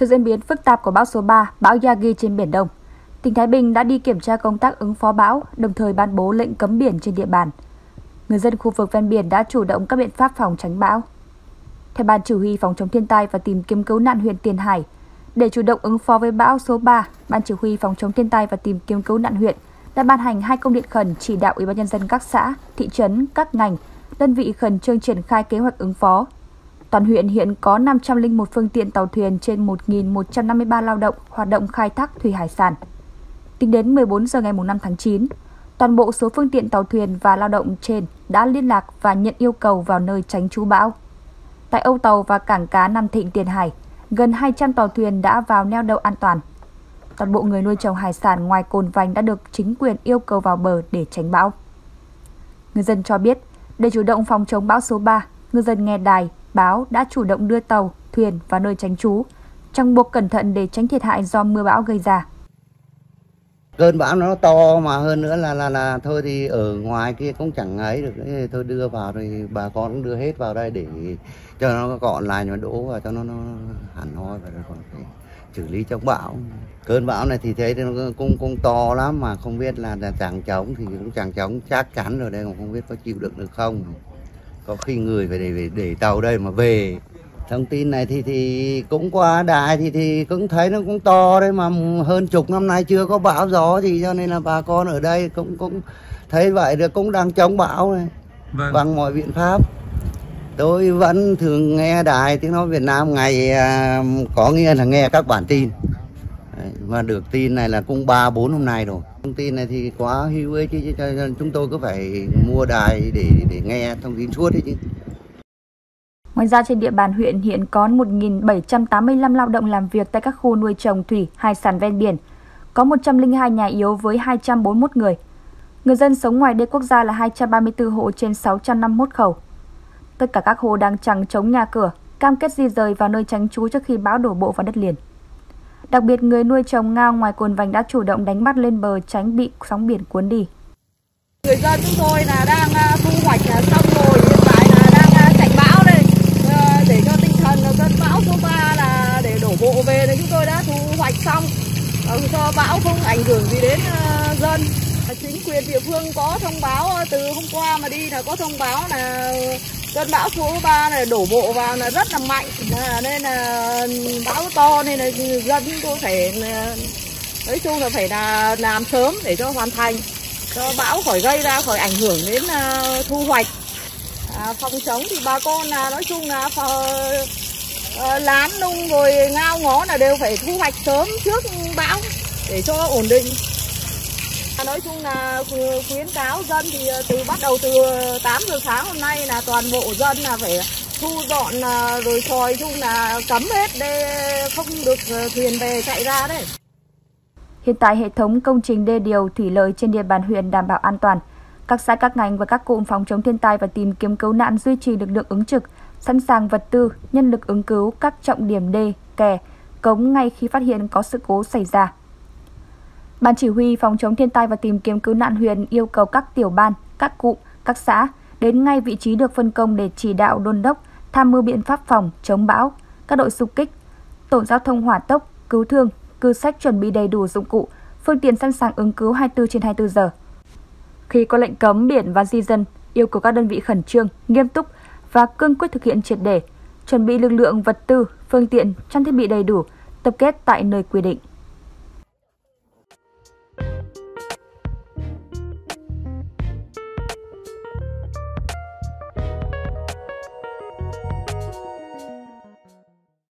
Trước diễn biến phức tạp của bão số 3, bão Yagi trên Biển Đông, tỉnh Thái Bình đã đi kiểm tra công tác ứng phó bão, đồng thời ban bố lệnh cấm biển trên địa bàn. Người dân khu vực ven biển đã chủ động các biện pháp phòng tránh bão. Theo Ban Chỉ huy Phòng chống thiên tai và tìm kiếm cứu nạn huyện Tiền Hải, để chủ động ứng phó với bão số 3, Ban Chỉ huy Phòng chống thiên tai và tìm kiếm cứu nạn huyện đã ban hành 2 công điện khẩn chỉ đạo Ủy ban nhân dân các xã, thị trấn, các ngành, đơn vị khẩn trương triển khai kế hoạch ứng phó. Toàn huyện hiện có 501 phương tiện tàu thuyền trên 1.153 lao động hoạt động khai thác thủy hải sản. Tính đến 14 giờ ngày 5 tháng 9, toàn bộ số phương tiện tàu thuyền và lao động trên đã liên lạc và nhận yêu cầu vào nơi tránh trú bão. Tại âu tàu và cảng cá Nam Thịnh, Tiền Hải, gần 200 tàu thuyền đã vào neo đậu an toàn. Toàn bộ người nuôi trồng hải sản ngoài Cồn Vành đã được chính quyền yêu cầu vào bờ để tránh bão. Người dân cho biết, để chủ động phòng chống bão số 3, ngư dân nghe đài, báo đã chủ động đưa tàu, thuyền vào nơi tránh trú, trong buộc cẩn thận để tránh thiệt hại do mưa bão gây ra. Cơn bão nó to mà hơn nữa là thôi thì ở ngoài kia cũng chẳng ấy được, thôi đưa vào rồi bà con cũng đưa hết vào đây để cho nó gọn lại mà đổ vào cho nó hẳn hoi và rồi còn phải xử lý chống bão. Cơn bão này thì thấy nó cũng to lắm mà không biết là chẳng chống thì cũng chẳng chống chắc chắn rồi đây, mà không biết có chịu đựng được không. Có khi người phải để tàu đây mà về. Thông tin này thì cũng qua đài thì cũng thấy nó cũng to đấy, mà hơn chục năm nay chưa có bão gió gì, cho nên là bà con ở đây cũng thấy vậy được, cũng đang chống bão này. Vâng. Bằng mọi biện pháp. Tôi vẫn thường nghe đài tiếng nói Việt Nam ngày, có nghĩa là nghe các bản tin. Mà được tin này là cũng 3-4 hôm nay rồi. Thông tin này thì quá hữu ích chứ, chúng tôi cứ phải mua đài để nghe thông tin suốt đấy chứ. Ngoài ra trên địa bàn huyện hiện có 1.785 lao động làm việc tại các khu nuôi trồng thủy hải sản ven biển, có 102 nhà yếu với 241 người. Người dân sống ngoài đê quốc gia là 234 hộ trên 651 khẩu. Tất cả các hộ đang chằng chống nhà cửa, cam kết di rời vào nơi tránh trú trước khi bão đổ bộ vào đất liền. Đặc biệt, người nuôi trồng ngao ngoài Cồn Vành đã chủ động đánh bắt lên bờ tránh bị sóng biển cuốn đi. Người dân chúng tôi là đang thu hoạch xong rồi, hiện tại là đang tránh bão đây. Để cho tinh thần cơn bão số 3 là để đổ bộ về thì chúng tôi đã thu hoạch xong, cho bão không ảnh hưởng gì đến dân. Chính quyền địa phương có thông báo từ hôm qua mà đi là có thông báo là cơn bão số 3 này đổ bộ vào là rất là mạnh, nên là bão to nên là dân chúng tôi phải nói chung là phải là làm sớm để cho hoàn thành, cho bão khỏi gây ra, khỏi ảnh hưởng đến thu hoạch. Phòng chống thì bà con là nói chung là lán nung rồi ngao ngó là đều phải thu hoạch sớm trước bão để cho ổn định. Nói chung là khuyến cáo dân thì bắt đầu từ 8 giờ sáng hôm nay là toàn bộ dân là phải thu dọn rồi tròi chung là cấm hết để không được thuyền về chạy ra đấy. Hiện tại hệ thống công trình đê điều thủy lợi trên địa bàn huyện đảm bảo an toàn. Các xã, các ngành và các cụm phòng chống thiên tai và tìm kiếm cứu nạn duy trì lực lượng ứng trực, sẵn sàng vật tư, nhân lực ứng cứu các trọng điểm đê, kè, cống ngay khi phát hiện có sự cố xảy ra. Ban Chỉ huy Phòng chống thiên tai và tìm kiếm cứu nạn huyện yêu cầu các tiểu ban, các cụm, các xã đến ngay vị trí được phân công để chỉ đạo đôn đốc, tham mưu biện pháp phòng chống bão, các đội xung kích, tổ giao thông hỏa tốc, cứu thương, cư sách chuẩn bị đầy đủ dụng cụ, phương tiện sẵn sàng ứng cứu 24/24 giờ. Khi có lệnh cấm biển và di dân, yêu cầu các đơn vị khẩn trương, nghiêm túc và cương quyết thực hiện triệt để, chuẩn bị lực lượng, vật tư, phương tiện, trang thiết bị đầy đủ, tập kết tại nơi quy định.